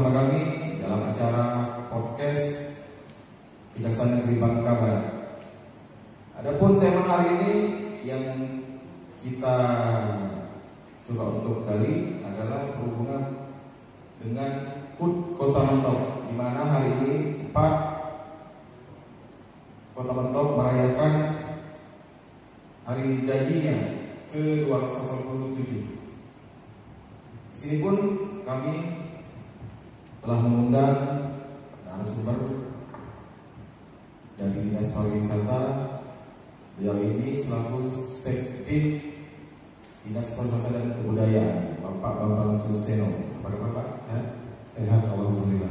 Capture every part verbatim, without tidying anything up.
bersama kami dalam acara podcast Kejaksaan Negeri Bangka Barat. Adapun tema hari ini yang kita coba untuk gali adalah berhubungan dengan H U D Kota Mentok, di mana hari ini tepat Kota Mentok merayakan hari jadinya ke dua ratus delapan puluh tujuh. Di sini pun kami telah mengundang narasumber dari Dinas Pariwisata. Beliau ini selaku Sektif Dinas Pariwisata dan Kebudayaan, Bapak Bambang Suseno. Apa kabar Pak? Sehat? Sehat, alhamdulillah.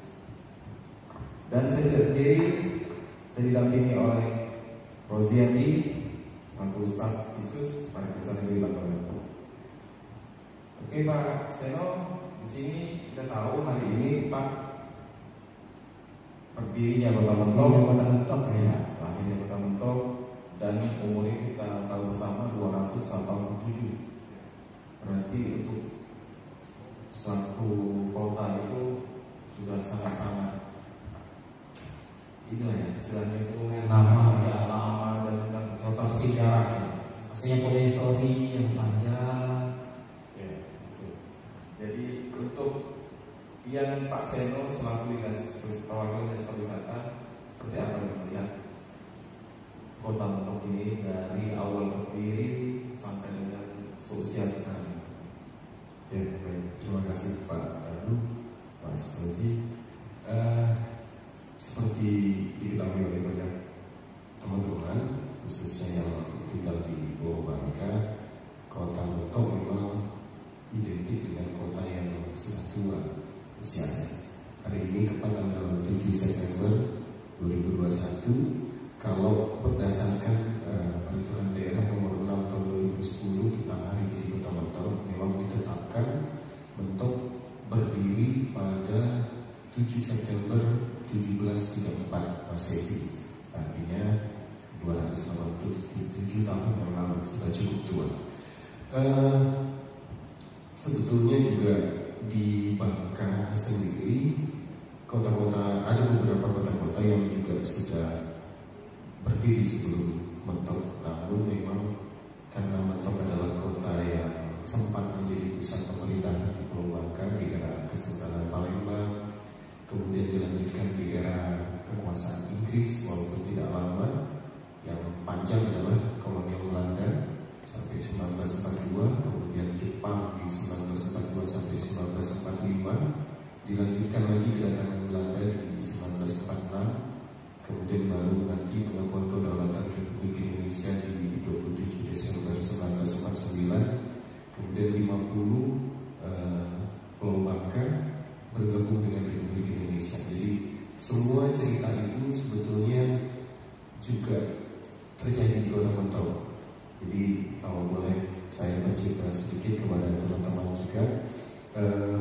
Dan saya tidak sendiri, saya didampingi oleh Roziandi selaku Staf Khusus pada Kejaksaan Negeri Bangka Barat. Oke Pak Seno, di sini kita tahu hari ini tepat berdirinya Kota Mentok, Kota Mentok ya, lahirnya Kota Mentok, dan umurnya kita tahu bersama dua ratus delapan puluh tujuh. Berarti untuk suatu kota itu sudah sangat-sangat inilah ya, istilahnya itu lama ya, lama dan, dan kota sejarah ya. pastinya punya histori yang panjang. Ya, betul. Jadi untuk yang Pak Seno selaku Dinas Perwakilan Dinas Pariwisata, seperti apa yang melihat Kota Mentok ini dari awal berdiri sampai dengan seusia sekarang? Ya, baik. Terima kasih Pak Danu, Mas Rozi. Uh, seperti diketahui oleh banyak teman-teman, khususnya yang tinggal di Pulau Bangka, Kota Mentok memang identik dengan kota yang sudah tua usianya. Hari ini tepat tanggal tujuh September dua ribu dua puluh satu, kalau berdasarkan uh, peraturan daerah nomor enam tahun dua ribu sepuluh tentang hari jadi Kota Mentok, memang ditetapkan Mentok berdiri pada tujuh September tujuh belas tiga puluh empat Masehi, artinya dua ratus delapan puluh tujuh tahun yang lalu, sudah cukup tua. Uh, sebetulnya juga di Bangka sendiri, kota-kota, ada beberapa kota-kota yang juga sudah berdiri sebelum Mentok, namun memang karena Mentok adalah kota yang sempat menjadi pusat pemerintahan di Pulau Bangka di era Kesultanan Palembang, kemudian dilanjutkan di era kekuasaan Inggris walaupun tidak lama, yang panjang adalah kolonial Belanda sampai seribu sembilan ratus empat puluh dua, kemudian Jepang di seribu sembilan ratus empat puluh dua sampai seribu sembilan ratus empat puluh lima, dilanjutkan lagi kedatangan Belanda di seribu sembilan ratus empat puluh enam, kemudian baru nanti pengakuan kedaulatan Republik Indonesia di dua puluh tujuh Desember seribu sembilan ratus empat puluh sembilan, kemudian lima puluh uh, Pulau Bangka bergabung dengan Republik Indonesia. Jadi semua cerita itu sebetulnya juga terjadi di Kota Mentok. Jadi kalau boleh saya bercerita sedikit kepada teman-teman juga, uh,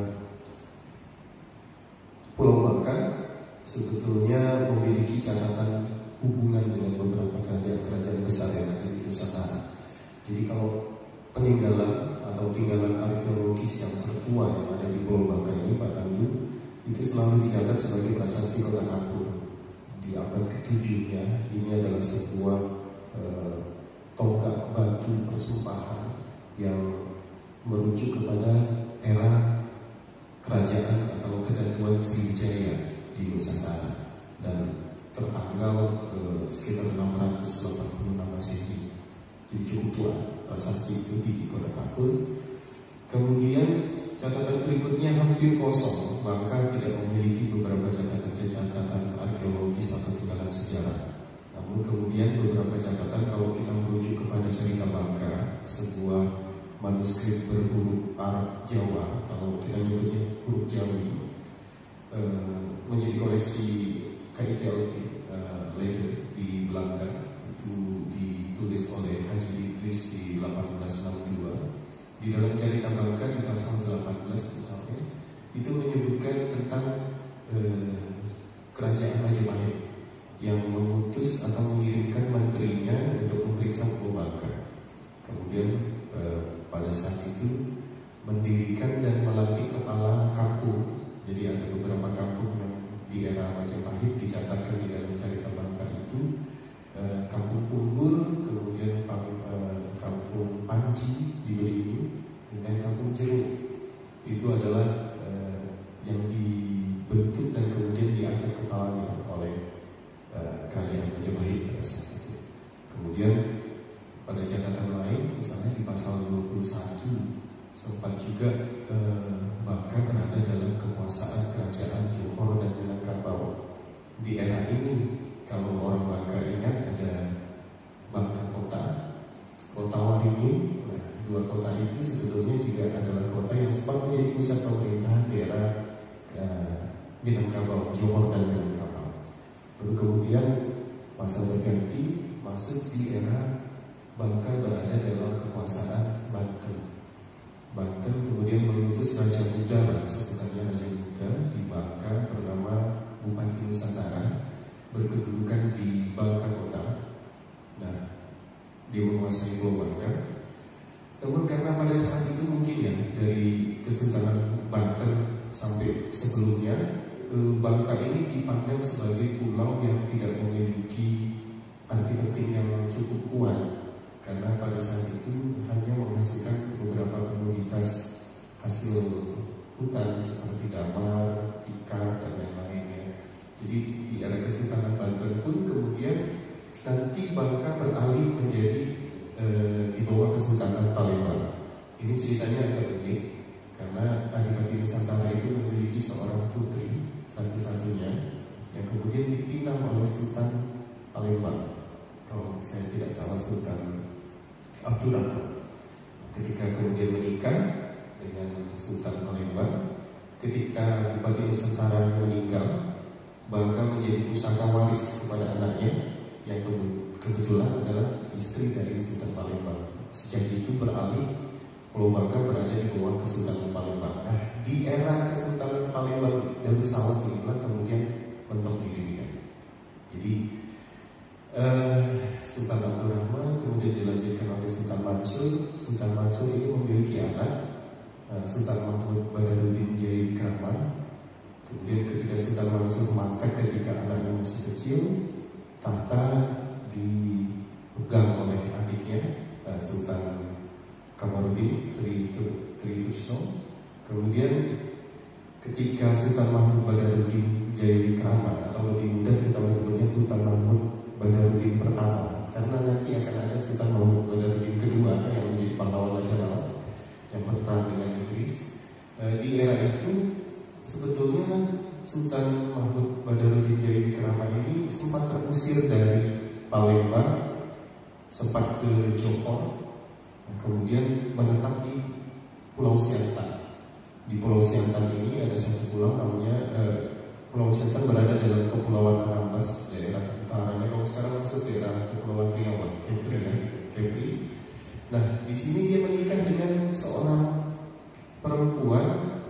Pulau Bangka sebetulnya memiliki catatan hubungan dengan beberapa kerajaan-kerajaan besar yang ada di Nusantara. Jadi kalau peninggalan atau tinggalan arkeologis yang tertua yang ada di Pulau Bangka ini, Pak Randu, itu selalu dicatat sebagai prasasti Kota Kapur. Di abad ketujuh ya, ini adalah sebuah eh, tonggak batu persumpahan yang merujuk kepada era kerajaan atau kedatuan Sriwijaya di Nusantara dan tertanggal eh, sekitar enam ratus delapan puluh enam Masehi. Jadi cukup tua prasasti itu di Kota Kapur. Kemudian catatan berikutnya hampir kosong, Bangka tidak memiliki beberapa catatan-catatan arkeologis atau tinggalan sejarah. Namun kemudian beberapa catatan, kalau kita merujuk kepada cerita Bangka, sebuah manuskrip berhuruf Arab Jawa, kalau kita nyebutnya huruf Jawi, eh, menjadi koleksi K I P L V eh, later di Belanda, itu ditulis oleh Haji Idris di delapan belas enam puluh dua. Di dalam cerita Bangka di pasal delapan belas misalnya, itu menyebutkan tentang eh, kerajaan Majapahit yang mengutus atau mengirimkan menterinya untuk memeriksa Pulau Bangka. Kemudian eh, pada saat itu mendirikan dan melantik kepala kampung. Jadi ada dibentuk dan kemudian diangkat kepalanya oleh uh, kerajaan Majapahit pada saat itu. Kemudian pada catatan lain, misalnya di pasal dua puluh satu sempat juga uh, Bangka berada dalam kekuasaan kerajaan Johor dan Minangkabau. Di era ini, kalau orang Bangka ingat, ada Bangka Kota, Kota Waringin. Nah, dua kota itu sebetulnya juga adalah kota yang sempat menjadi pusat pemerintahan daerah uh, Minangkabau, Johor dan Minangkabau. Lalu kemudian masa berganti masuk di era Bangka berada dalam kekuasaan Banten. Banten kemudian mengutus Raja Muda, sebutannya Raja Muda di Bangka bernama Bupati Nusantara, berkedudukan di Bangka Kota. Nah, dia menguasai Pulau Bangka. Namun karena pada saat itu mungkin ya, dari Kesultanan Banten sampai sebelumnya, Bangka ini dipandang sebagai pulau yang tidak memiliki arti penting yang cukup kuat, karena pada saat itu hanya menghasilkan beberapa komoditas hasil hutan seperti damar, tikar, dan lain-lainnya. Jadi di era Kesultanan Banten pun kemudian nanti Bangka beralih menjadi e, di bawah Kesultanan Palembang. Ini ceritanya agak unik karena Adipati Nusantara itu memiliki seorang putri satu-satunya yang kemudian dipinang oleh Sultan Palembang. Kalau saya tidak salah, Sultan Abdurrahman. Ketika kemudian menikah dengan Sultan Palembang, ketika Bupati Nusantara meninggal, Bangka menjadi pusaka waris kepada anaknya yang kebetulan adalah istri dari Sultan Palembang. Sejak itu beralih Pulau Bangka berada di bawah Kesultanan Palembang. Nah, di era Kesultanan Palembang Darussalam inilah kemudian mentok didirikan. Jadi uh, Sultan Abdurrahman kemudian dilanjutkan oleh Sultan Mansur. Sultan Mansur ini memiliki anak, uh, Sultan Mahmud Badaruddin Jayawikramah. Kemudian ketika Sultan Mansur mangkat ketika anaknya masih kecil, tahta dipegang oleh adiknya uh, Sultan Kamarudin Tritrisno. Kemudian ketika Sultan Mahmud Badaruddin Jayawikramah, atau lebih mudah kita menyebutnya Sultan Mahmud Badaruddin pertama, karena nanti akan ada Sultan Mahmud Badaruddin kedua yang menjadi pahlawan nasional yang berperang dengan Inggris. uh, Di era itu sebetulnya Sultan Mahmud Badaruddin Jayawikramah ini sempat terusir dari Palembang, sempat ke Johor, kemudian menetap di Pulau Siantan. Di Pulau Siantan ini ada satu pulau namanya eh, Pulau Siantan berada dalam Kepulauan Anambas, daerah utaranya. Kalau sekarang masuk daerah Kepulauan Riau, Kepri ya, Kepri. Nah, di sini dia menikah dengan seorang perempuan,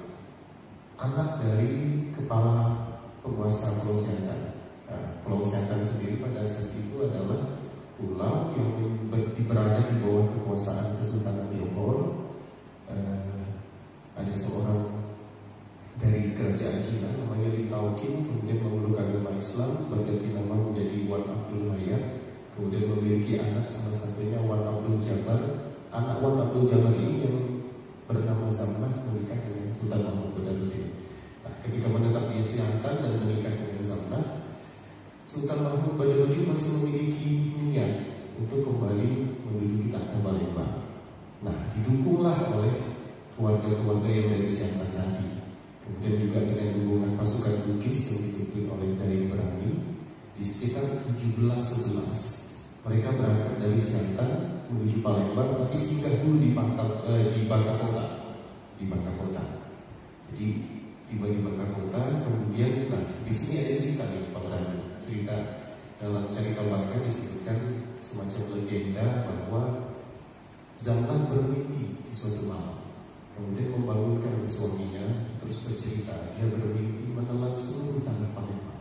anak dari kepala penguasa Pulau Siantan. Nah, Pulau Siantan sendiri pada saat itu adalah pulau yang berada di bawah kekuasaan Kesultanan Johor. Uh, ada seorang dari kerajaan Cina namanya Lim Taukin, kemudian memeluk agama Islam, berganti nama menjadi Wan Abdul Hayat, kemudian memiliki anak, salah satunya Wan Abdul Jabar. Anak Wan Abdul Jabar ini yang bernama Zamrah menikah dengan Sultan Mahmud Badaruddin. Nah, ketika menetap di Siantan dan menikah dengan Zamrah, Sultan Mahmud Badaruddin masih memiliki niat untuk kembali menduduki tahta Palembang. Nah, didukunglah oleh keluarga-keluarga yang dari Siantan tadi. Kemudian juga dengan dukungan pasukan Bugis yang dipimpin oleh Dai Berani. Di sekitar tujuh belas sebelas mereka berangkat dari Siantan menuju Palembang, tapi singgah dulu di Bangka, eh, di Bangka Kota, di Bangka Kota. Jadi tiba di Bangka Kota, kemudian nah di sini ada cerita nih Pak Rani. Cerita dalam cerita Bangka disebutkan semacam legenda bahwa Zamrah bermimpi di suatu malam, kemudian membangunkan suaminya, terus bercerita dia bermimpi menelan seluruh tanah Palembang.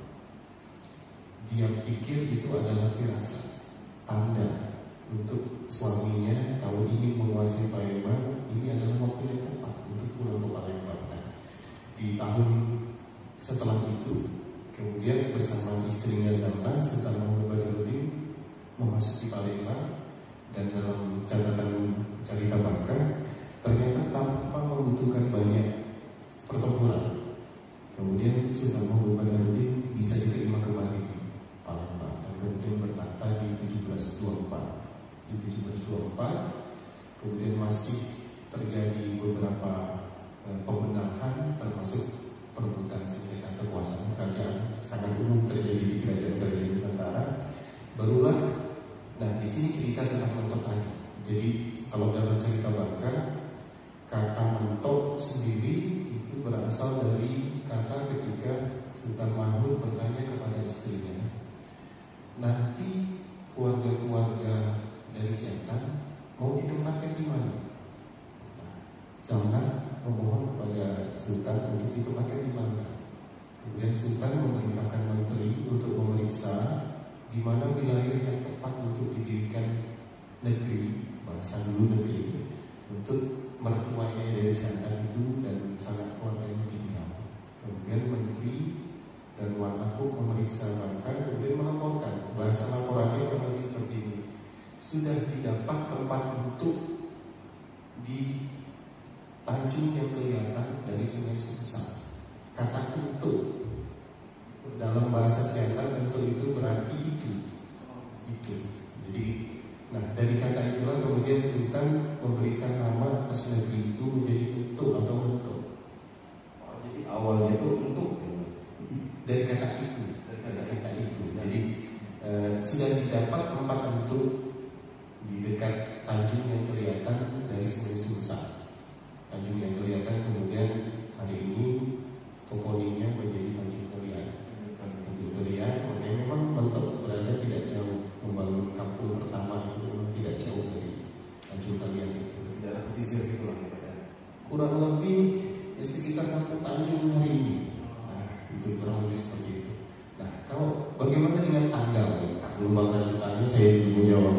Dia pikir itu adalah firasat, tanda untuk suaminya kalau ingin menguasai Palembang, ini adalah waktu yang tepat untuk pulang ke Palembang. Nah, di tahun setelah itu, kemudian bersama istrinya Zamrah, Sultan Mahmud Badaruddin memasuki Palembang, dan dalam catatan cerita Bangka ternyata tanpa membutuhkan banyak pertempuran, Kemudian Sultan Mahmud Badarudin bisa diterima kembali di Palembang dan kemudian bertahta di tujuh belas dua puluh empat. Di tujuh belas dua puluh empat kemudian masih terjadi beberapa eh, pembenahan, termasuk perebutan sengketa kekuasaan kerajaan sangat umum terjadi di kerajaan-kerajaan Nusantara. Barulah, nah di sini cerita tentang mentok lagi. Jadi kalau dalam cerita Bangka, kata mentok sendiri itu berasal dari kata ketika Sultan Mahmud bertanya kepada istrinya, nanti keluarga-keluarga dari Siantan mau ditempatkan di mana? Zamna memohon kepada Sultan untuk ditempatkan di Bangka. Kemudian Sultan memerintahkan menteri untuk memeriksa di mana wilayah yang tepat untuk didirikan negeri, bahasa dulu negeri, untuk mertuanya dari Siantan itu dan sanak keluarganya tinggal. Kemudian menteri dan Wan Aku memeriksa Bangka, kemudian melaporkan. Bahasa laporannya kurang lebih seperti ini: sudah didapat tempat untuk di Tanjung yang kelihatan dari Sungai Sumsang. Kata untuk dalam bahasa Siantan, untuk itu berarti itu, itu. Jadi, nah dari kata itulah kemudian Sultan memberikan nama atas negeri itu menjadi untuk atau untuk. Oh, jadi awalnya itu untuk dari kata itu, dari kata itu. Jadi eh, sudah didapat tempat untuk di dekat Tanjung yang kelihatan dari Sungai Sumsang. Tanjung yang kelihatan kemudian hari ini toponimnya menjadi Tanjung Kelian. Tanjung Kelian, makanya memang mentok berada tidak jauh, membangun kampung pertama itu memang tidak jauh dari Tanjung Kelian itu. Di daerah pesisir gitu lah. Kurang lebih ya sekitar kampung Tanjung hari ini. Nah, itu kurang lebih seperti itu. Nah, kalau bagaimana dengan tanggal? Belum bakalan ditanya, saya belum menjawab.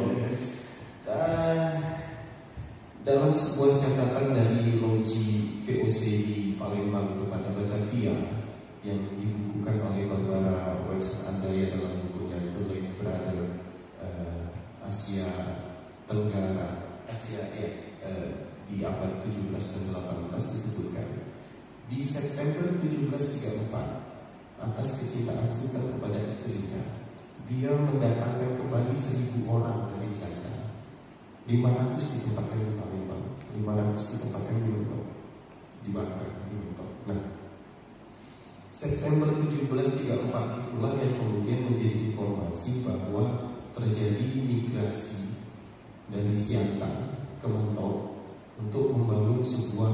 Uh, dalam sebuah catatan dari Logi V O C di Palembang kepada Batavia yang dibukukan oleh Barbara Wexler Andaya dalam bukunya itu Lake Brother uh, Asia Tenggara Asia ya, uh, di abad tujuh belas dan delapan belas disebutkan di September tujuh belas tiga puluh empat atas kecintaan Sultan kepada istrinya, dia mendatangkan kembali seribu orang dari Siantan. lima ratus ditempatkan di Palembang, lima ratus ditempatkan di Mentok, di Bangka, di Mentok. Nah, September tujuh belas tiga puluh empat itulah yang kemudian menjadi informasi bahwa terjadi migrasi dari Siantan ke Mentok untuk membangun sebuah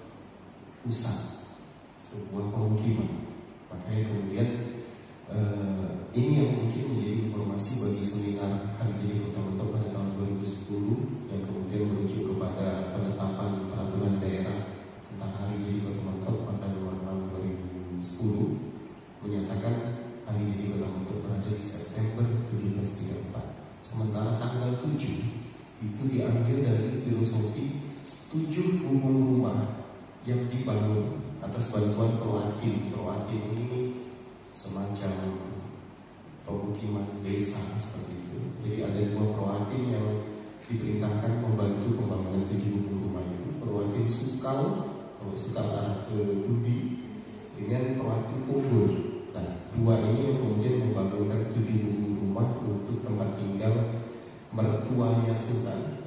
pusat, sebuah pemukiman. Makanya kemudian eh, ini yang mungkin menjadi informasi bagi seminar Hari Jadi Kota Mentok pada tahun dua ribu sepuluh yang kemudian merujuk kepada penetapan peraturan daerah tentang Hari Jadi Kota Mentok pada nomor enam dua ribu sepuluh menyatakan Hari Jadi Kota Mentok berada di September tujuh belas tiga puluh empat. Sementara tanggal tujuh itu diambil dari filosofi tujuh gubuk rumah yang dibangun atas bantuan Proatin. Proatin ini semacam pemukiman desa seperti itu. Jadi ada dua Proatin yang diperintahkan membantu pembangunan tujuh gubuk rumah itu. Proatin Sukal, kalau Sukal arah ke Budi, dengan Proatin Pugur. Nah, dua ini yang kemudian membangunkan tujuh gubuk rumah untuk tempat tinggal mertuanya Sultan,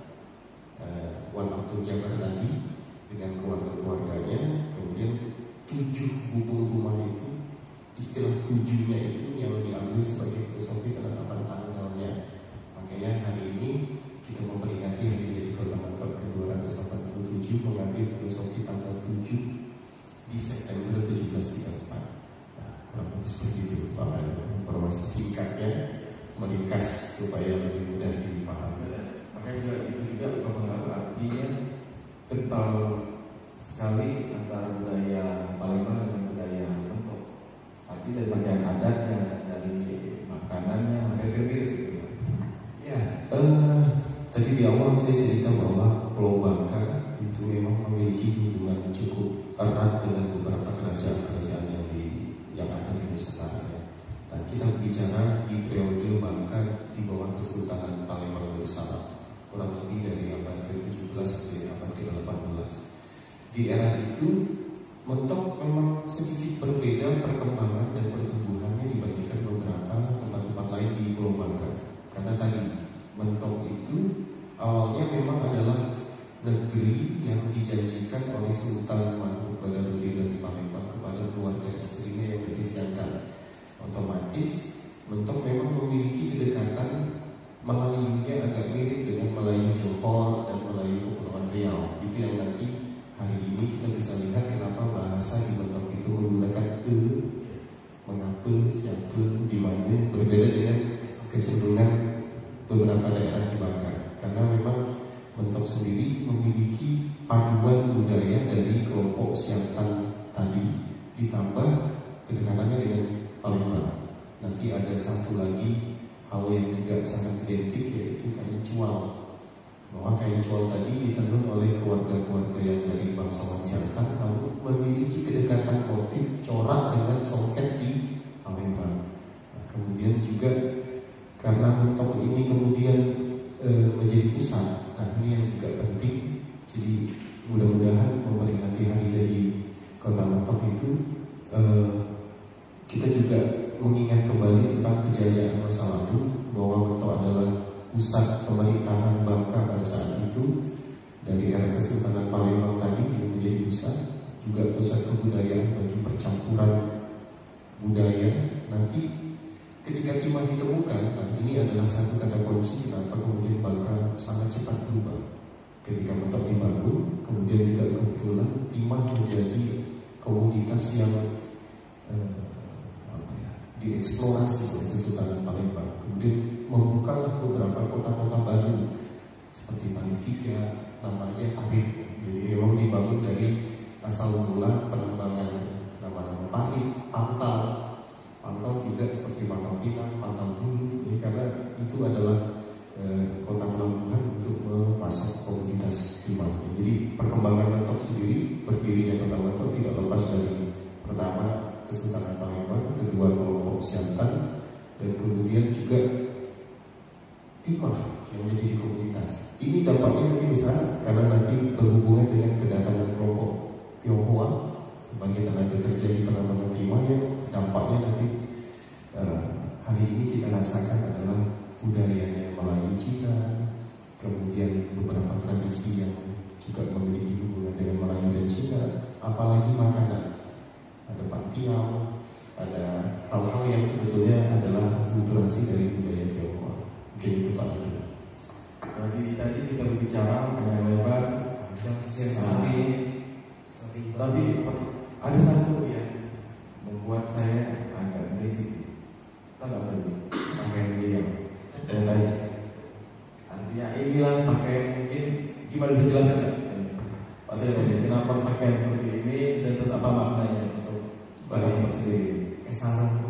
uh, Wan Abdul Jabar tadi dengan keluarga-keluarganya. Kemudian tujuh gubuk rumah itu, istilah tujuhnya itu yang diambil sebagai filosofi penetapan tanggalnya. Makanya hari ini kita memperingati Hari Jadi Kota Mentok ke dua ratus delapan puluh tujuh mengambil filosofi tanggal tujuh di September tujuh belas tiga puluh empat. Nah, kurang lebih seperti itu Pak. Informasi singkatnya meringkas supaya lebih mudah dipahami. Makanya juga itu juga mempengaruhi, artinya kental sekali antara budaya Palembang dan budaya Mentok. Arti dari pakaian adatnya, dari makanannya, hampir-hampir gitu. Ya, uh, tadi di awal saya cerita bahwa Pulau Bangka itu memang memiliki hubungan cukup erat dengan beberapa kerajaan-kerajaan yang di yang ada di Nusantara. Nah, kita bicara di periode Bangka di bawah Kesultanan Palembang Darussalam, kurang lebih dari abad ke tujuh belas sampai abad ke delapan belas. Di era itu Mentok memang sedikit berbeda e, mengapa, siapa, di mana, berbeda dengan kecenderungan beberapa daerah di Bangka. Karena memang Mentok sendiri memiliki paduan budaya dari kelompok Siantan tadi ditambah kedekatannya dengan Palembang. Nanti ada satu lagi hal yang juga sangat identik, yaitu kain cual. Bahwa kain cual tadi ditenun oleh keluarga-keluarga yang dari bangsawan Siantan, lalu memiliki kedekatan motif corak dengan songket di Palembang. Nah, kemudian juga karena Mentok ini kemudian e, menjadi pusat. Nah, ini yang juga penting. Jadi mudah-mudahan memperingati hari jadi Kota Mentok itu eh, kita juga mengingat kembali tentang kejayaan masa lalu, bahwa Mentok adalah pusat pemerintahan Bangka pada saat itu. Dari era Kesultanan Palembang tadi dia menjadi pusat, juga pusat kebudayaan bagi percampuran budaya. Nanti ketika timah ditemukan, nah ini adalah satu kata kunci kenapa kemudian Bangka sangat cepat berubah. Ketika Mentok dibangun, kemudian juga kebetulan timah menjadi komoditas yang eh, apa ya, dieksplorasi oleh Kesultanan Palembang. Kemudian membuka beberapa kota-kota baru seperti Panitia, namanya Arif. Jadi memang dibangun dari asal mula pengembangan nama-nama Pahit, Pangkal. Pangkal tidak seperti Pangkal Pinang, Pangkal Bulu. Ini karena itu adalah e, kota pelabuhan untuk memasok komoditas timah. Jadi perkembangan Mentok sendiri, berdirinya Kota Mentok tidak lepas dari pertama Kesultanan Palembang, kedua kelompok Siantan, dan kemudian juga timah yang menjadi komoditas. Ini dampaknya nanti besar karena nanti berhubungan dengan kedatangan kelompok Tionghoa sebagai tenaga kerja di penanaman timah, yang dampaknya nanti uh, hari ini kita rasakan adalah budayanya Melayu Cina, kemudian beberapa tradisi yang juga memiliki hubungan dengan Melayu dan Cina, apalagi makanan. Ada pantiau, ada hal-hal yang sebetulnya adalah akulturasi dari budaya Tionghoa. Mungkin itu Pak. Jadi tadi kita berbicara panjang lebar, tapi tapi ada satu yang membuat saya agak berisik. Tahu nggak apa sih? Pakaian beliau. Dan tanya, artinya inilah pakaian, mungkin gimana bisa jelaskan nggak? Pak saya tanya, kenapa pakaian seperti ini dan terus apa maknanya untuk pada Mentok sendiri? Sarung.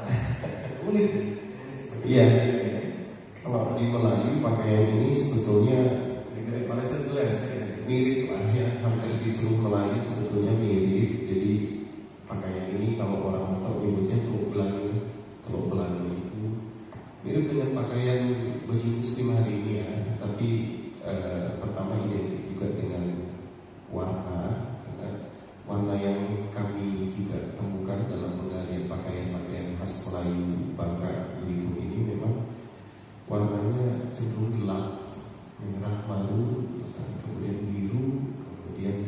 Unik. Iya. Kalau di Melayu pakaian ini sebetulnya mirip Malaysia dress. Mirip lah ya, hampir di seluruh Melayu sebetulnya mirip. Jadi pakaian ini kalau orang Mentok menyebutnya teluk belanga. Teluk belanga itu mirip dengan pakaian baju muslim hari ini ya. Tapi eh, pertama identik juga dengan warna, karena warna yang kami juga temukan dalam penggalian pakaian-pakaian khas Melayu Bangka Belitung ini memang warnanya cenderung gelap, merah maru, misalnya, kemudian biru, kemudian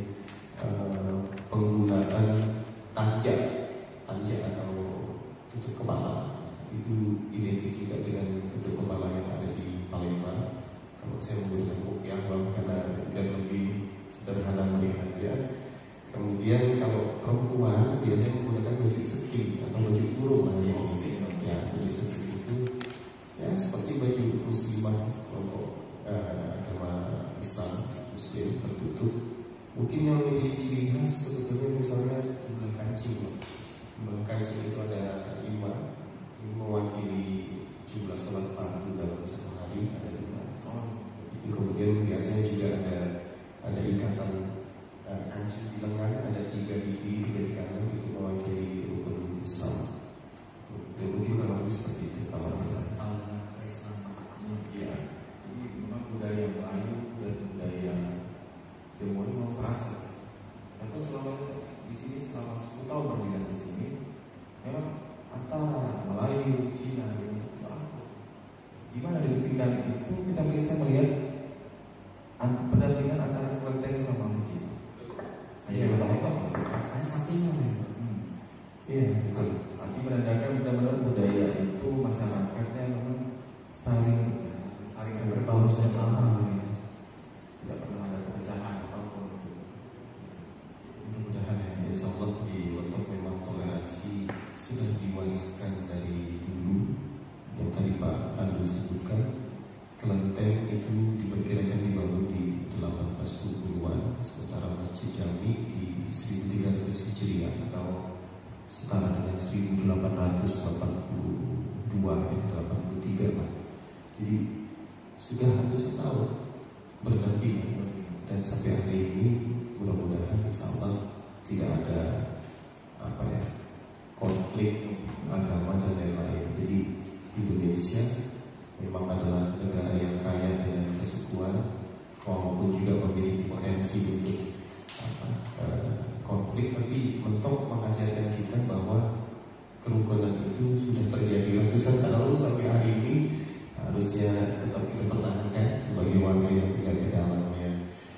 uh, penggunaan tanjak, tanjak atau tutup kepala itu identik juga dengan tutup kepala yang ada di Palembang. Kalau saya menggunakan kopiah karena biar lebih sederhana melihatnya. Kemudian kalau perempuan biasanya menggunakan baju sekim atau baju furung lah yang ya, baju sekim itu ya seperti baju muslimah kelompok eh, agama Islam Muslim tertutup. Mungkin yang menjadi ciri khas sebetulnya misalnya jumlah kancing. Jumlah kancing itu ada lima, ini mewakili jumlah salat fardu dalam satu hari, ada lima. Itu kemudian biasanya juga ada ada ikatan uh, kancing di lengan, ada tiga di kiri, tiga di kanan, itu mewakili rukun Islam. Dan mungkin kalau lebih seperti itu kalau ya, jadi memang budaya Melayu dan budaya Tionghoa ini memang terasa. Saya pun selama di sini selama sepuluh tahun berdinas di sini, memang antara Melayu, Cina, dan itu aku. Gimana di tingkat itu kita bisa melihat pendampingan antara Kelenteng sama Cina. Ayo kita tahu, saya sampingnya. Iya, betul. Arti menandakan benar-benar budaya itu masyarakatnya memang saling saling berbaur bersama, tidak pernah ada pecahan apapun itu. Mudah-mudahan ya, insya Allah di Mentok memang toleransi delapan ratus delapan puluh dua ya, delapan puluh tiga lah. Jadi sudah ratusan tahun berdampingan, dan sampai hari ini mudah-mudahan insya Allah tidak ada apa ya konflik agama dan lain-lain. Jadi Indonesia memang adalah negara yang kaya dengan kesukuan, walaupun juga memiliki potensi untuk apa, eh, konflik, tapi mentok mengajarkan kita bahwa kerukunan itu sudah terjadi ratusan tahun sampai hari ini, harusnya tetap kita pertahankan sebagai warga yang tinggal di dalamnya.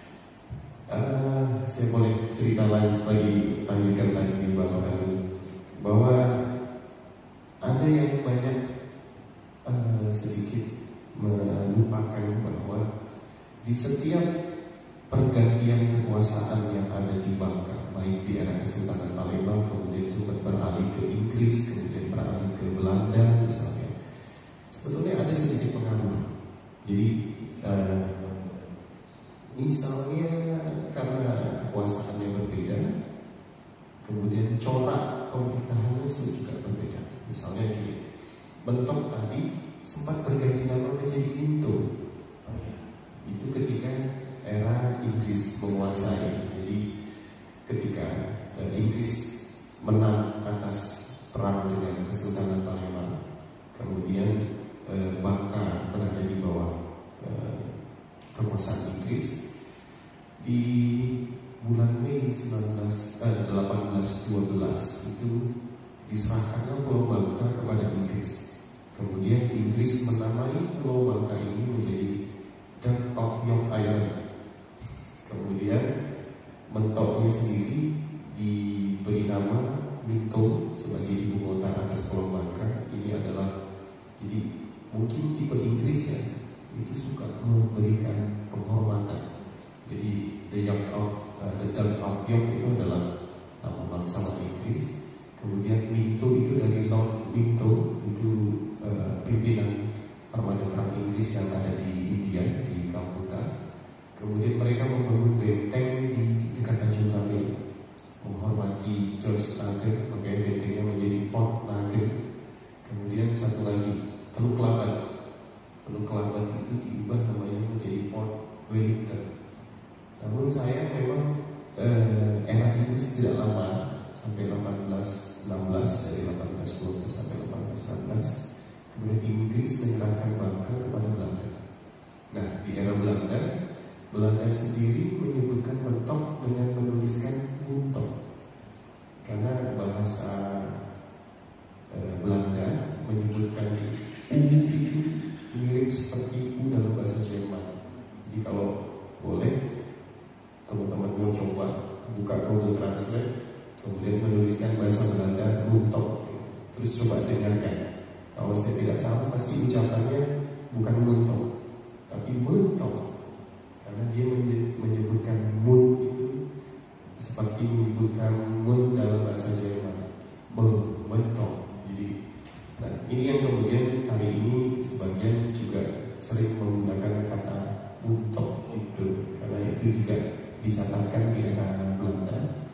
Uh, saya boleh cerita lagi, lagi lanjutkan tadi di Bang Rani, bahwa ada yang banyak uh, sedikit melupakan bahwa di setiap pergantian kekuasaan yang ada di Bangka, baik di era Kesultanan Palembang, kemudian sempat beralih ke Inggris, kemudian beralih ke Belanda misalnya, sebetulnya ada sedikit pengaruh. Jadi uh, misalnya karena kekuasaannya berbeda, kemudian corak pemerintahannya juga berbeda. Misalnya gini, Bentok tadi sempat berganti nama menjadi Minto. Itu ketika era Inggris menguasai. Jadi ketika eh, Inggris menang atas perang dengan Kesultanan Palembang, kemudian eh, Bangka berada di bawah eh, kekuasaan Inggris. Di bulan Mei delapan belas dua belas itu diserahkannya Pulau Bangka kepada Inggris. Kemudian Inggris menamai Pulau Bangka ini menjadi Duck of York Island. Kemudian Mentoknya sendiri diberi nama Minto sebagai ibu kota atas Pulau Bangka. Ini adalah, jadi mungkin tipe Inggris ya, itu suka memberikan penghormatan. Jadi the York of uh, the Duck of York itu adalah nama bangsawan Inggris. Kemudian Minto itu dari Lord Minto, itu uh, pimpinan armada perang Inggris yang ada di India, di Calcutta. Kemudian mereka membangun benteng di dekat Tanjung Kamelia, menghormati George Nugget, makanya bentengnya menjadi Fort Nugget. Kemudian satu lagi Teluk Laban, Teluk Laban itu diubah namanya menjadi Port Wellington. Namun saya memang eh, era Inggris tidak lama, sampai delapan belas enam belas, dari delapan belas dua belas sampai delapan belas enam belas. Kemudian Inggris menyerahkan Bangka kepada Belanda. Nah, di era Belanda, Belanda sendiri menyebutkan Bentok dengan menuliskan Muntok, karena bahasa eh, Belanda menyebutkan U itu mirip seperti U dalam bahasa Jerman. Jadi kalau boleh teman-teman mau coba buka Google Translate, kemudian menuliskan bahasa Belanda Muntok, terus coba dengarkan. Kalau saya tidak salah pasti ucapannya bukan Muntok, tapi Muntok, karena dia menyebutkan mun itu seperti menyebutkan mun dalam bahasa Jerman, Muntok. Jadi, nah ini yang kemudian hari ini sebagian juga sering menggunakan kata Muntok itu, karena itu juga dicatatkan di era Belanda.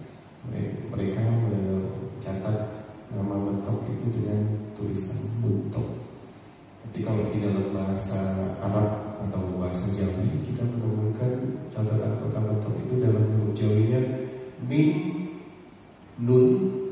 Mereka mencatat nama Bentok itu dengan tulisan Muntok. Tapi kalau di dalam bahasa Arab atau bahasa Jawi, kita menemukan catatan kota Bentok itu dalam huruf Jawinya Mim, Nun,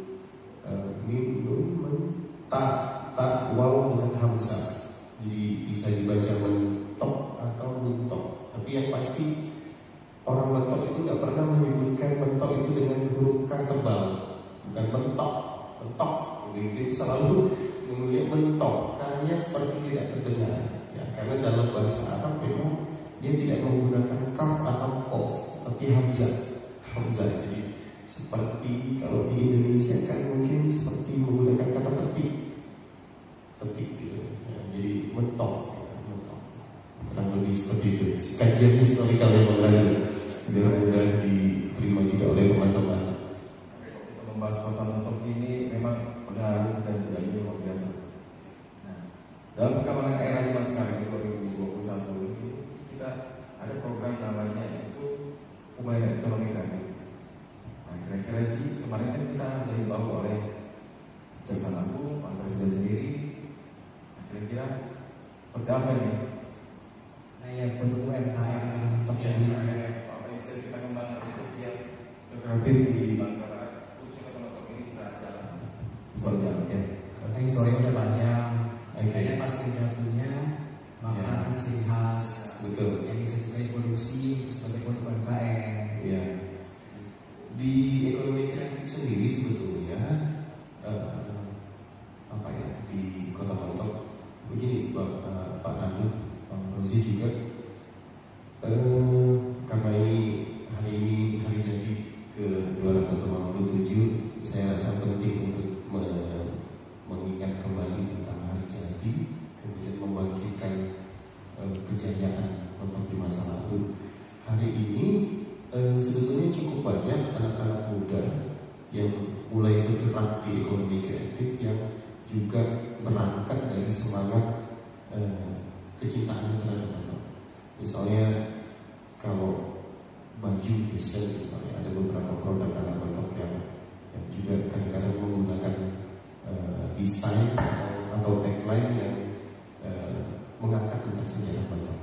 uh, Mim, Nun, Men, Ta, Ta, Waw dengan Hamzah. Jadi bisa dibaca Mentok atau Muntok. Tapi yang pasti orang Bentok itu nggak pernah menyebutkan Bentok itu dengan huruf K tebal, bukan Bentok, Bentok. Jadi selalu menulis Bentok, K-nya seperti tidak terdengar. Ya, karena dalam bahasa Arab memang dia tidak menggunakan kaf atau kof, tapi hamzah, hamzah. Jadi seperti kalau di Indonesia kan mungkin seperti menggunakan kata petik, petik gitu. Ya, jadi Bentok, Bentok. Kurang lebih seperti itu. Kajian historikal yang mengenai mudah-mudahan diterima juga oleh teman-teman. Kita membahas kota Bentok ini memang pengaruh dan budaya luar biasa. Nah, dalam perkembangan era zaman sekarang di dua ribu dua puluh satu ini kita ada program namanya itu Pembangunan Ekonomi Kreatif. Nah, kira-kira sih kemarin kan kita dihimbau oleh Kejaksaan Agung, Pak Presiden sendiri. Kira-kira seperti apa nih? Nah ya pendukung U M K M yang terjadi. Apa yang bisa kita kembangkan untuk biar kreatif di Bangka Barat, khususnya Kota ini bisa jalan. Soal jalan ya. Karena historinya udah panjang, Oke. kayaknya pasti udah punya makanan ciri khas, Betul. yang bisa kita evolusi untuk sebagai produk U M K M. Ya. Di ekonomi kreatif sendiri sebetulnya eh, apa ya di Kota Montok begini, Pak eh, Pak Nando, Pak Rozi juga eh, karena ini hari ini hari jadi ke dua ratus lima puluh tujuh, saya rasa penting untuk me- mengingat kembali tentang hari jadi, kemudian membangkitkan eh, kejayaan untuk di masa lalu. Hari ini eh, sebetulnya cukup banyak anak-anak muda yang mulai bergerak di ekonomi kreatif yang juga berangkat dari semangat eh, kecintaan terhadap motor. Misalnya kalau baju fashion, misalnya ada beberapa produk anak motor yang, yang juga kadang-kadang menggunakan eh, desain atau, atau tagline yang eh, mengangkat tentang sejarah motor.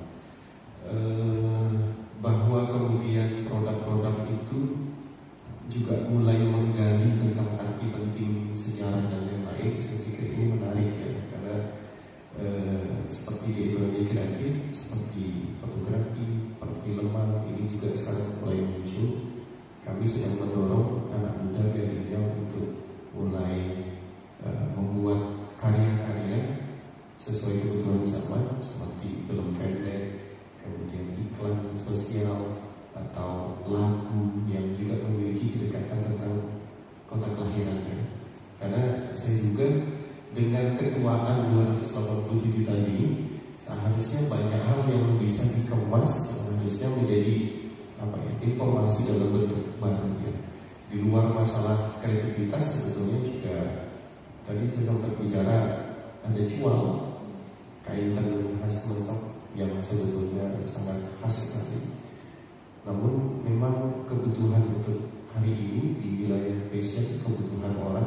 Eh, bahwa kemudian produk-produk itu juga mulai menggali tentang arti penting sejarah dan lain-lain. Saya pikir ini menarik ya, karena eh, seperti di ekonomi kreatif, seperti fotografi, perfilman, ini juga sekarang mulai muncul. Kami sedang mendorong anak muda milenial untuk mulai eh, membuat karya-karya sesuai kebutuhan zaman, seperti film pendek, kemudian iklan sosial atau lagu yang juga memiliki kedekatan tentang kota kelahirannya. Karena saya juga dengan ketuaan dua ratus delapan puluh tujuh tadi, seharusnya banyak hal yang bisa dikemas, seharusnya menjadi apa ya, informasi dalam bentuk baru ya. Di luar masalah kreativitas sebetulnya juga tadi saya sempat bicara ada jual kain tenun khas Mentok yang sebetulnya sangat khas sekali. Namun memang kebutuhan untuk hari ini di wilayah fashion, kebutuhan orang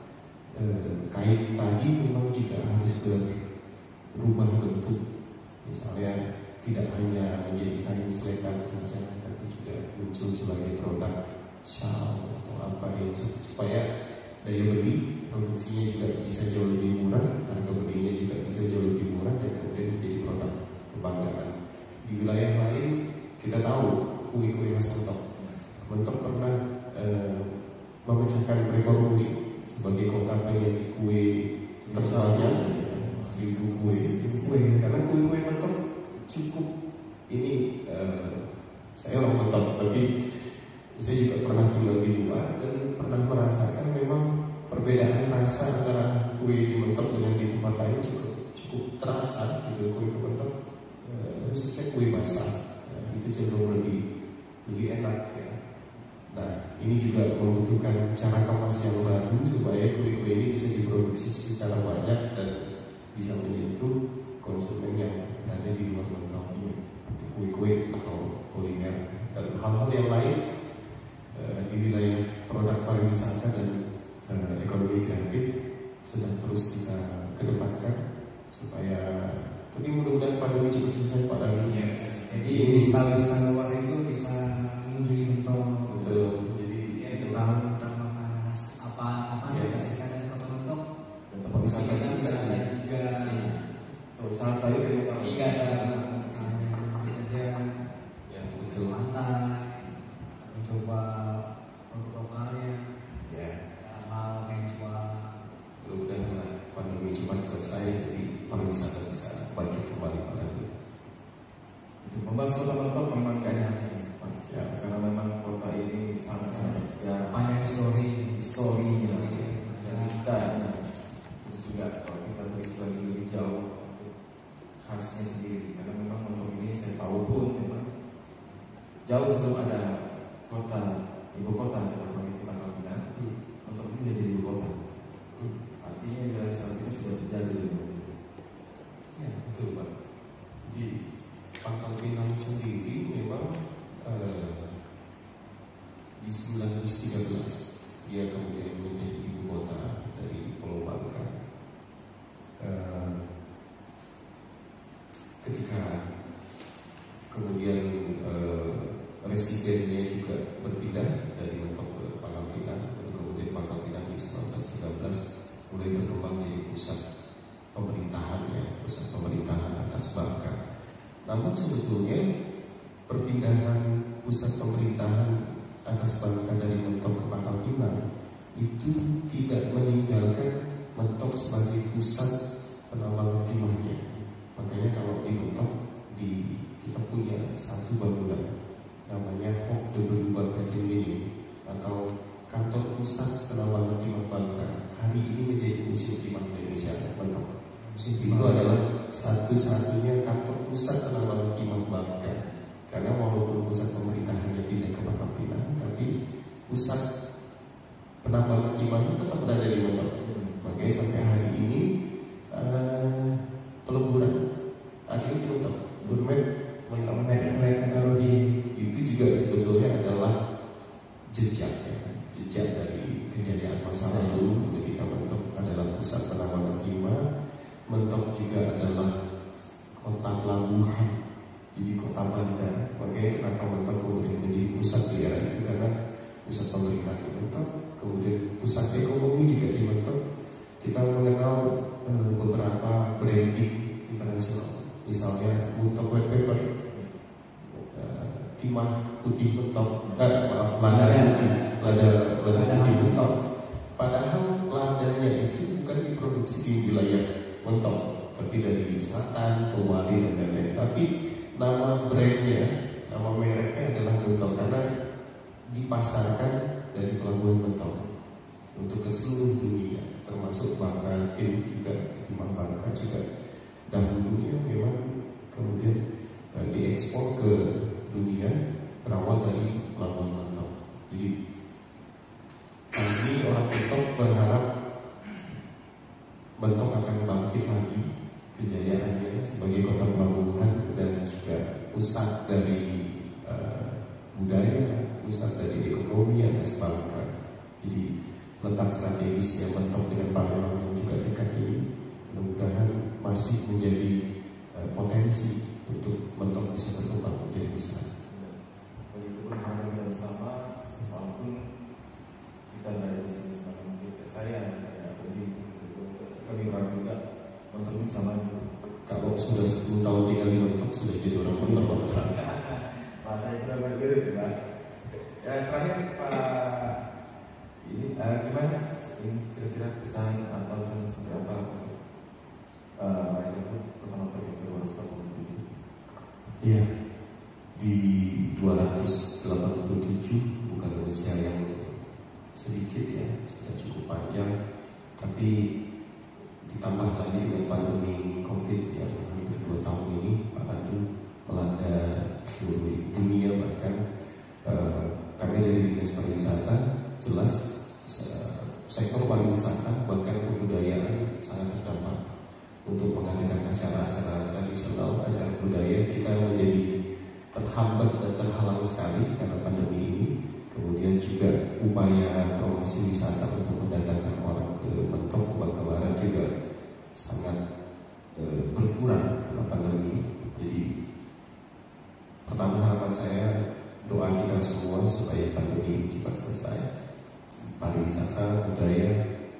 eh, kain tadi memang juga harus berubah bentuk. Misalnya tidak hanya menjadi kain selekan saja, tapi juga muncul sebagai produk shawl atau apa yang supaya daya beli produksinya juga bisa jauh lebih murah, harga belinya juga bisa jauh lebih murah, dan kemudian menjadi produk kebanggaan. Di wilayah lain kita tahu kue-kue khas Mentok. Mentok pernah eh, memecahkan rekor muri sebagai kota penyaji kue terbanyak, seribu kue. kue. Karena kue-kue Mentok cukup ini eh, saya orang Mentok, tapi saya juga pernah tinggal di luar dan pernah merasakan memang perbedaan rasa antara kue di Mentok dengan di tempat lain cukup cukup terasa gitu. Kue di Mentok eh, khususnya kue basah eh, itu cenderung lebih lebih enak ya. Nah ini juga membutuhkan cara kemas yang baru supaya kue-kue ini bisa diproduksi secara banyak dan bisa menyentuh konsumen yang berada di luar Mentok. Kue-kue atau kuliner dan hal-hal yang lain eh, di wilayah produk pariwisata dan eh, ekonomi kreatif sedang terus kita kedepankan supaya, tapi mudah-mudahan pandemi cepat selesai Pak Dani. Ya. Jadi wisata-wisata luar itu bisa mengunjungi Mentok. Betul. Jadi ya, itu tahu tentang makanan khas apa apa ya. yang bisa kita lihat di Kota Mentok. Dan tempat wisata kita juga bisa sih. lihat juga. Tuh wisata itu dari utara. Iya, saya misalnya aja ya betul. pantai, mencoba produk lokalnya, Ya. dalam hal kayak jual. Mudah-mudahan pandemi cepat selesai, jadi pariwisata bisa bangkit kembali Pak Dani. Itu membahas Kota Mentok memang gak ada habisnya, Pak. Ya. Karena memang kota ini sangat-sangat bersejarah. Panjang histori, Historinya, ceritanya, terus juga kalau kita tulis lagi lebih jauh untuk khasnya sendiri. Karena memang Mentok ini saya tahu pun memang jauh sebelum ada kota ibu kota kita provinsi Pangkal Pinang, Mentok ini menjadi ibu kota. Artinya realisasi ini sudah terjadi. Ya betul Pak. Di Pangkal Pinang sendiri memang eh, di seribu sembilan ratus tiga belas dia kemudian menjadi ibu kota dari Pulau Bangka. ketika kemudian eh, residennya juga berpindah dari Mentok ke Pangkal Pinang, kemudian Pangkal Pinang di seribu sembilan ratus tiga belas mulai berkembang menjadi pusat pemerintahan ya, pusat pemerintahan atas Bangka. Namun sebetulnya perpindahan pusat pemerintahan atas Bangka dari Mentok ke Pangkal Pinang itu tidak meninggalkan Mentok sebagai pusat penambangan timahnya. Makanya kalau di Mentok di kita punya satu bangunan namanya Hof de Beru Bangka Kini atau kantor pusat penambangan timah Bangka. Hari ini menjadi Museum Timah Indonesia Mentok. Itu adalah satu-satunya kantor pusat penambangan timah Bangka. Karena walaupun pusat pemerintahannya pindah ke Pangkal Pinang, tapi pusat penambangan timahnya tetap berada di Mentok. Makanya sampai hari ini uh, peleburan ada di Mentok. Gurmet Mentok Meteorologi itu juga sebetulnya adalah jejak ya, jejak dari kejayaan masa lalu ketika Mentok adalah pusat penambangan timah. Mentok juga adalah kota pelabuhan, jadi kota bandar. Makanya kenapa Mentok kemudian menjadi pusat di era itu, karena pusat pemerintahan di Mentok, kemudian pusat ekonomi juga di Mentok. Kita mengenal eh, beberapa branding internasional, misalnya Mentok White Paper, eh, timah putih Mentok, eh, maaf lada putih, lada lada putih Mentok. Padahal ladanya itu bukan diproduksi di wilayah Mentok, tapi dari selatan, Kewali dan lain-lain. Tapi nama brandnya, nama mereknya adalah Mentok karena dipasarkan dari pelabuhan Mentok untuk ke seluruh dunia, termasuk Bangka Tim juga, timah Bangka juga dahulunya memang kemudian eh, diekspor ke dunia berawal dari pelabuhan Mentok. Jadi kami orang Mentok berharap Mentok akan bangkit lagi kejayaannya sebagai kota pelabuhan dan juga pusat dari uh, budaya, pusat dari ekonomi atas Bangka. Jadi letak strategisnya Mentok dengan Palembang yang juga dekat ini mudah-mudahan masih menjadi uh, potensi untuk Mentok bisa berkembang menjadi besar. Begitu pun harapan kita bersama, walaupun kita dari sini sekarang kita saya ya berarti kami berharap juga Mentok ini sama. Kalau sudah sepuluh tahun tinggal di Mentok sudah jadi orang Mentok. Rasanya sudah bergerak ya Pak. Ya terakhir Pak, ini uh, gimana? Ini kira-kira kesan atau kesan seperti apa untuk uh, itu pertama terkait dua ratus empat puluh tujuh? Iya, di dua ratus delapan puluh tujuh bukan usia yang sedikit ya, sudah cukup panjang, tapi ditambah lagi dengan pandemi COVID yang hampir dua tahun ini, Pak Randu, melanda seluruh dunia. Bahkan eh, kami dari Dinas Pariwisata jelas sektor pariwisata bahkan kebudayaan sangat terdampak. Untuk mengadakan acara-acara tradisional, acara budaya kita menjadi terhambat dan terhalang sekali karena pandemi ini. Kemudian juga upaya promosi wisata untuk mendatangkan orang ke Mentok, ke Bangka Barat juga sangat e, berkurang karena pandemi. Jadi pertama harapan saya, doa kita semua supaya pandemi cepat selesai, pariwisata, budaya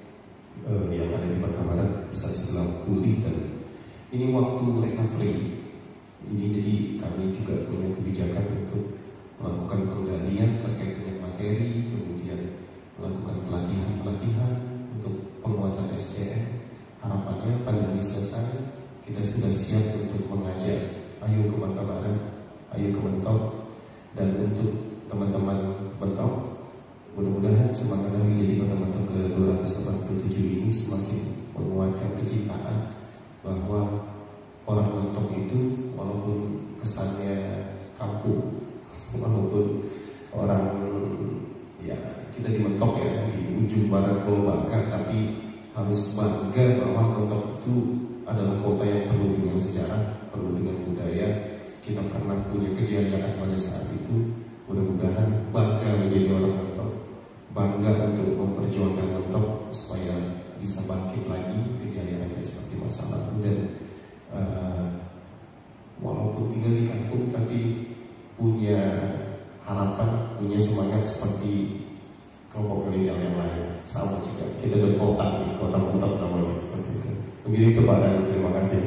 e, yang ada di Bangka Barat bisa segera pulih, dan ini waktu recovery. Ini jadi kami juga punya kebijakan untuk melakukan penggalian terkait dengan materi, kemudian melakukan pelatihan-pelatihan untuk penguatan S D M. Harapannya pandemi selesai, kita sudah siap untuk mengajak, ayo ke Bangka Barat, ayo ke Mentok. Dan untuk teman-teman Mentok, mudah-mudahan semakin hari jadi kota Mentok ke dua ratus delapan puluh tujuh ini semakin menguatkan kecintaan bahwa orang Mentok itu walaupun kesannya kampung, walaupun orang ya kita di Mentok ya, di ujung barat Pulau Bangka, tapi harus bangga bahwa Mentok itu adalah kota yang penuh dengan sejarah, penuh dengan budaya. Kita pernah punya kejayaan pada saat itu. Mudah-mudahan bangga menjadi orang Mentok, bangga untuk memperjuangkan Mentok supaya bisa bangkit lagi kejayaannya seperti masa lalu. Dan uh, walaupun tinggal di kampung tapi punya harapan, punya semangat seperti kelompok milenial yang lain. Sama juga kita ada kota, kota Montok namanya seperti itu. Begitu Pak Danu, terima kasih.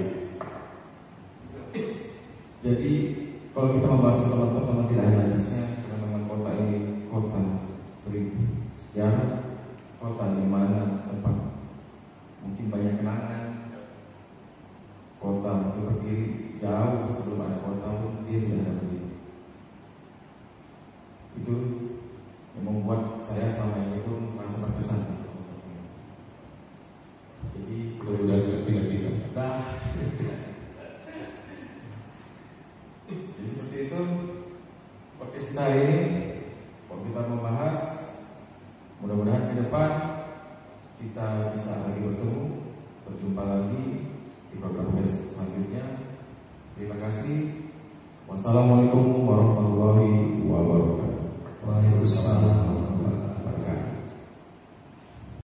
Jadi kalau kita membahas kota Montok memang tidak ada habisnya, karena memang kota ini kota seribu sejarah, kota di mana tempat mungkin banyak kenangan. Kota mungkin berdiri jauh sebelum ada kota pun dia sudah ada berdiri. Itu yang membuat saya selama ini pun merasa berkesan. Jadi mudah-mudahan tidak pindah-pindah. Nah, jadi seperti itu podcast kita hari ini. Kalau kita membahas, mudah-mudahan ke depan kita bisa lagi bertemu, berjumpa lagi di program podcast selanjutnya. Terima kasih. Wassalamualaikum warahmatullahi wabarakatuh. Waalaikumsalam.